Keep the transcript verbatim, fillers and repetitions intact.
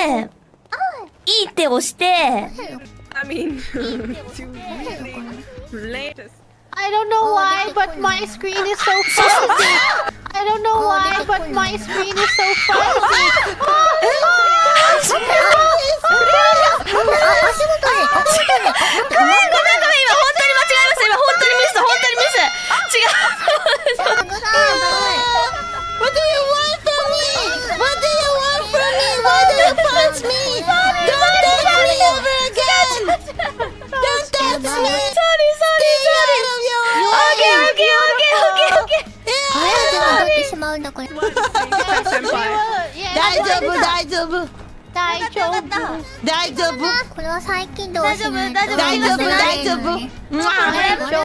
いい手をして、 I mean, to really relate. I don't know why, but my screen is so fuzzy. I don't know why, but my screen is so fuzzy. 足元で、足元で。 ごめんごめんごめん、今本当に間違えました。今本当にミス、本当にミス。違う。 What do you want from me? What do you want from me? Why do you punch me? Don't touch me ever again! Don't touch me! Sorry, sorry, sorry. Okay, okay, okay, okay, okay. あれで戻ってしまうんだこれ。大丈夫大丈夫大丈夫。 大丈夫。これは最近どうしないと。 大丈夫大丈夫大丈夫大丈夫。